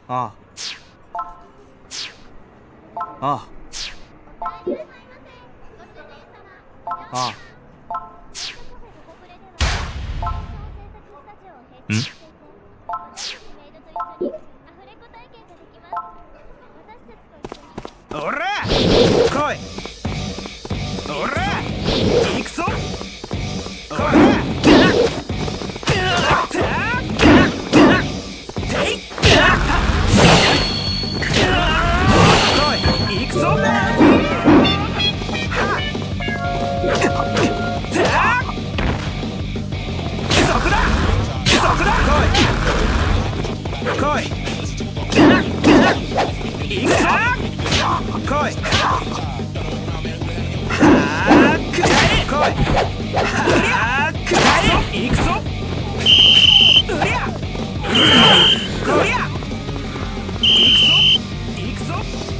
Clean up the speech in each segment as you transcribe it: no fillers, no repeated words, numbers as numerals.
ああ。ああ。ああ。おら来い。おら行くぞ。こら行くぞ。そこだそこだ。来い行くぞ。来い。くらえ。来い。くらえ。行くぞ。うりゃ。こりゃ。行くぞ。行くぞ。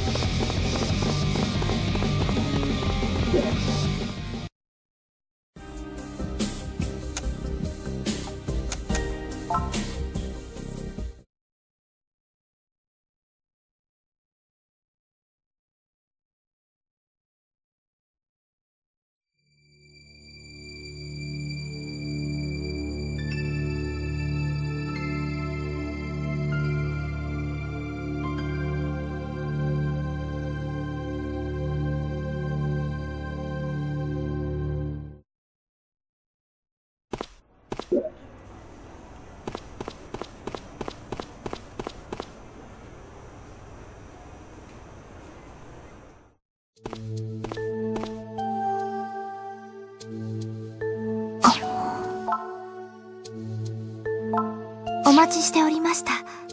お待ちしておりました。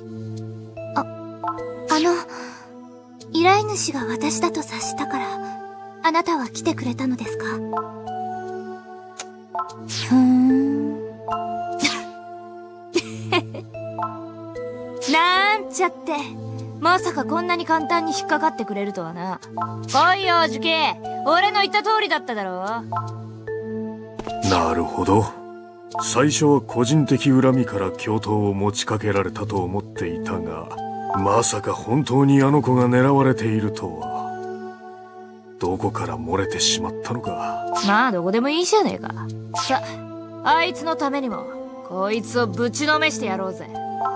依頼主が私だと察したから、あなたは来てくれたのですか？なんちゃって。まさかこんなに簡単に引っかかってくれるとはな。来いよ、ジュキ。俺の言った通りだっただろ。 なるほど。最初は個人的恨みから共闘を持ちかけられたと思っていたが、まさか本当にあの子が狙われているとは。どこから漏れてしまったのか。 まあどこでもいいじゃねえか。さ、あいつのためにもこいつをぶちのめしてやろうぜ。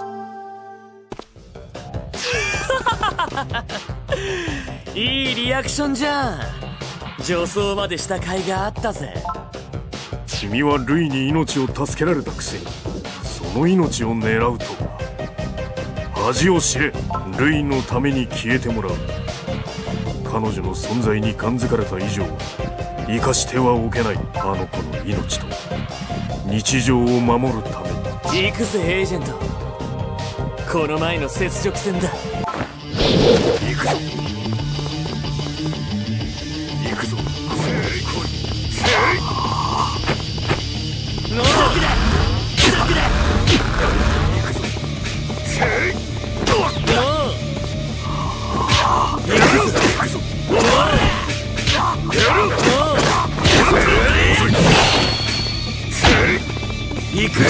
いいリアクションじゃん。女装までした甲斐があったぜ。 君はルイに命を助けられたくせにその命を狙うとは。恥を知れ。ルイのために消えてもらう。彼女の存在に感づかれた以上生かしてはおけないあの子の命と日常を守るために。 行くぜエージェント。この前の雪辱戦だ。 行くぞ行くぞ。 ノーザクだザクだ。 行くぞ。 行くぞ。行くぞ。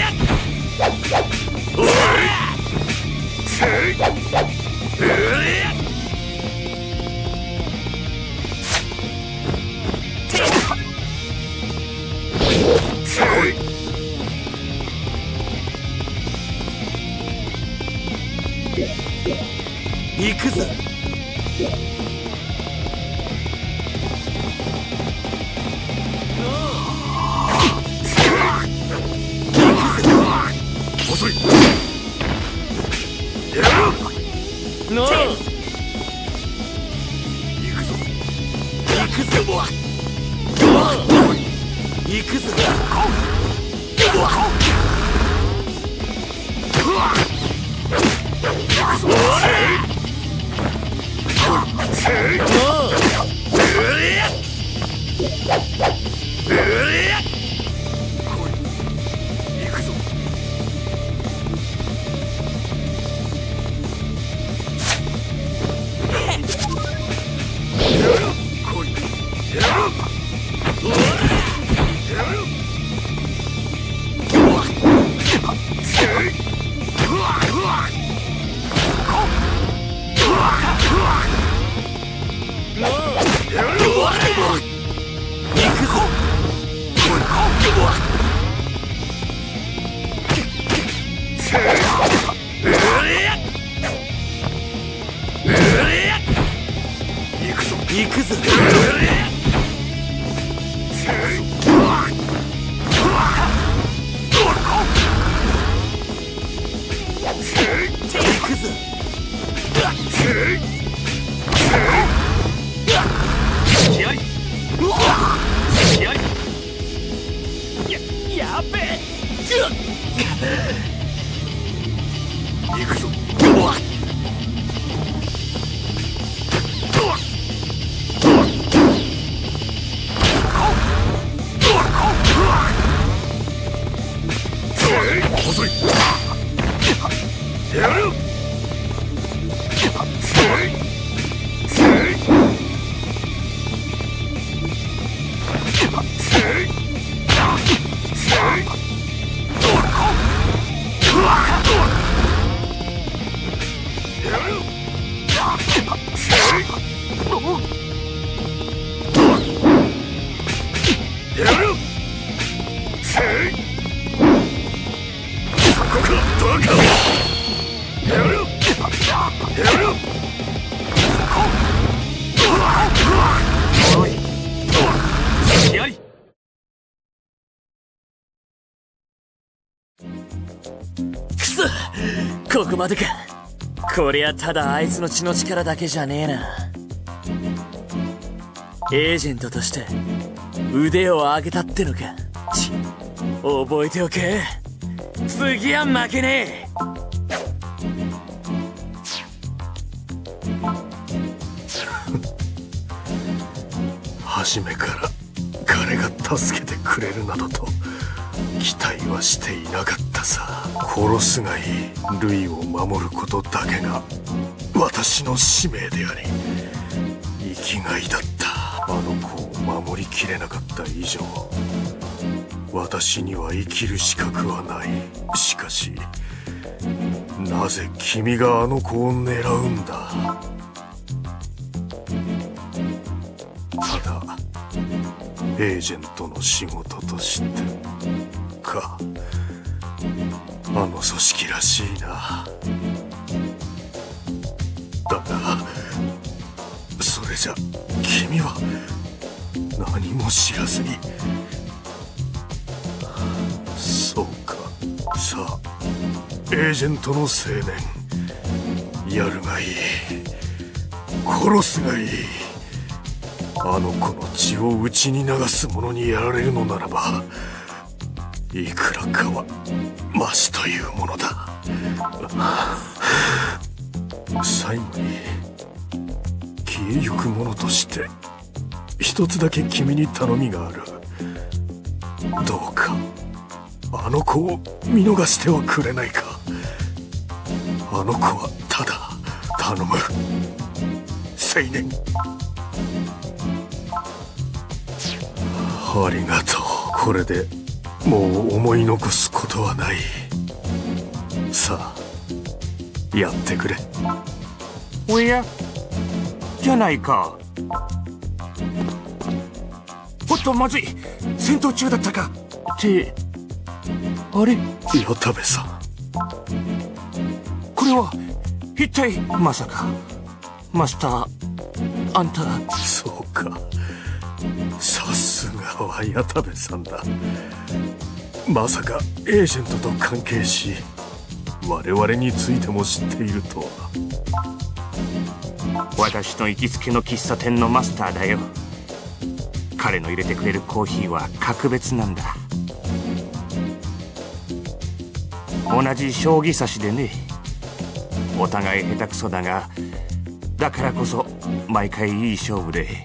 行くぞ。 遅い。 ノー。 行くぞ。 行くぞ。行くぞ。 行くぞ。 やべえ。 行くぞ。遅い。やる。 くそ、ここまでか。こりゃただあいつの血の力だけじゃねえな。エージェントとして腕を上げたってのか。覚えておけ。次は負けねえ。 初めから彼が助けてくれるなどと期待はしていなかったさ。殺すがいいルイを守ることだけが私の使命であり生きがいだった。あの子を守りきれなかった以上私には生きる資格はない。しかしなぜ君があの子を狙うんだ。ただエージェントの仕事としてか。あの組織らしいな。だがそれじゃ君は何も知らずに。そうか。さあエージェントの青年、やるがいい殺すがいい。あの子の血を内に流す者にやられるのならばいくらかはマシというものだ。最後に消えゆく者として一つだけ君に頼みがある。どうかあの子を見逃してはくれないか。あの子はただ頼む。青年。ありがとう。これでもう思い残すことはない。さあやってくれ。 おやじゃないか。おっとまずい、戦闘中だったか。ってあれ、 矢田部さん、 これは一体まさかマスターあんた。 そうか、さすがは矢田部さんだ。まさかエージェントと関係し我々についても知っているとは。 私の行きつけの喫茶店のマスターだよ。彼の入れてくれるコーヒーは格別なんだ。同じ将棋指しでね。お互い下手くそだが、だからこそ毎回いい勝負で。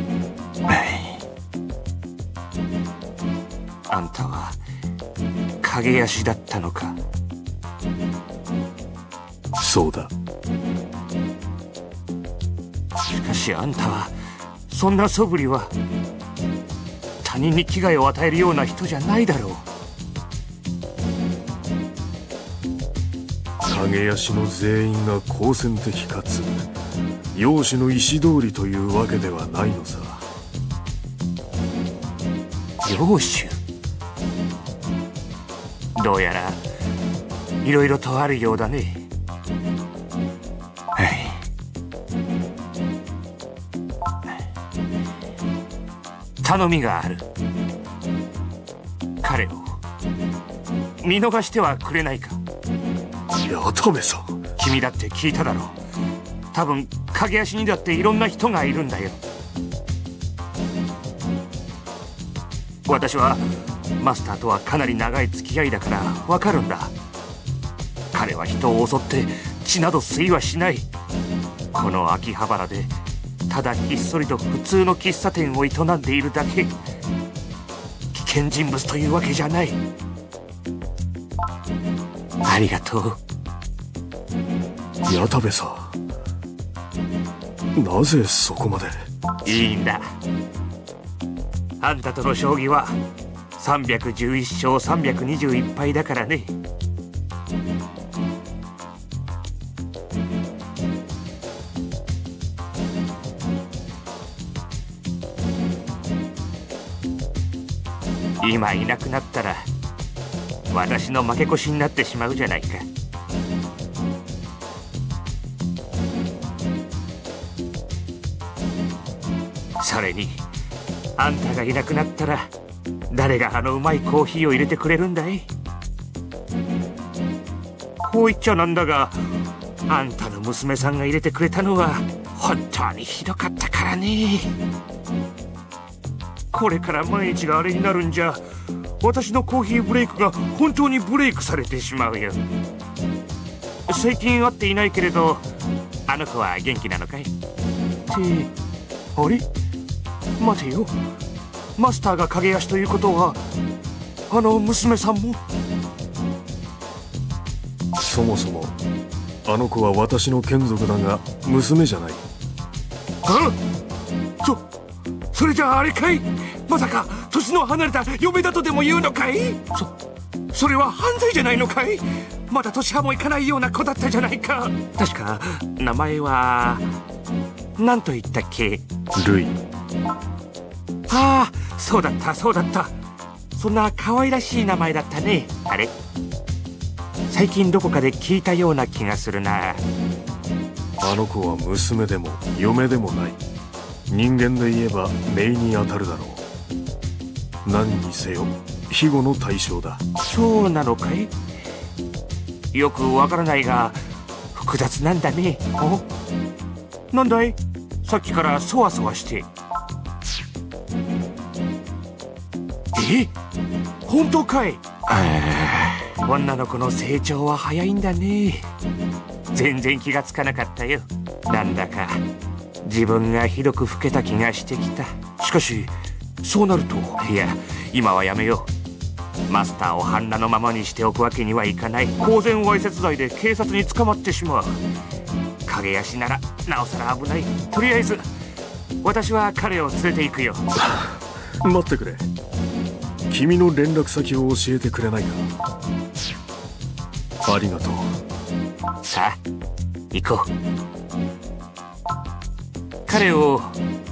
あんたは影やしだったのか。 そうだ。 しかしあんたはそんな素振りは他人に危害を与えるような人じゃないだろう。 影やしの全員が好戦的かつ容姿の意思通りというわけではないのさ。 領主。どうやらいろいろとあるようだね。はい。頼みがある。彼を見逃してはくれないか。 八田部さん。 君だって聞いただろう。多分影足にだっていろんな人がいるんだよ。私はマスターとはかなり長い付き合いだからわかるんだ。彼は人を襲って血など吸いはしない。この秋葉原でただひっそりと普通の喫茶店を営んでいるだけ。危険人物というわけじゃない。ありがとう。 八田部さん、なぜそこまで。 いいんだ。あんたとの将棋は311勝321敗だからね。今いなくなったら私の負け越しになってしまうじゃないか。それにあんたがいなくなったら誰があのうまいコーヒーを入れてくれるんだい。こう言っちゃなんだが、あんたの娘さんが入れてくれたのは本当にひどかったからね。これから毎日があれになるんじゃ、私のコーヒーブレイクが本当にブレイクされてしまうよ。最近会っていないけれど、あの子は元気なのかい？ってあれ、待てよ、マスターが影足ということはあの娘さんも。 そもそもあの子は私の眷属だが娘じゃない。 あ、それじゃああれかい。まさか年の離れた嫁だとでも言うのかい。それは犯罪じゃないのかい。まだ年派もいかないような子だったじゃないか。確か名前は何と言ったっけ。 ルイ。 ああ、そうだったそうだった。そんな可愛らしい名前だったね。あれ、最近どこかで聞いたような気がするな。 あの子は娘でも嫁でもない。人間で言えば姪に当たるだろう。何にせよ庇護の対象だ。 そうなのかい。よくわからないが複雑なんだね。お、なんだい、さっきからそわそわして。え、本当かい。女の子の成長は早いんだね。全然気がつかなかったよ。なんだか自分がひどく老けた気がしてきた。しかしそうなると、いや、今はやめよう。マスターを半裸のままにしておくわけにはいかない。公然わいせつ罪で警察に捕まってしまう。影足ならなおさら危ない。とりあえず私は彼を連れて行くよ。 待ってくれ。君の連絡先を教えてくれないか。ありがとう。 さあ行こう。彼を、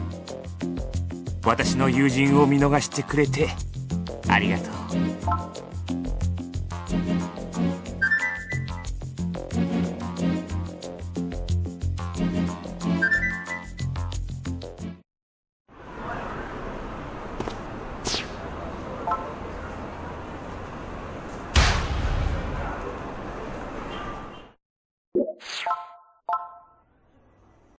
私の友人を見逃してくれてありがとう。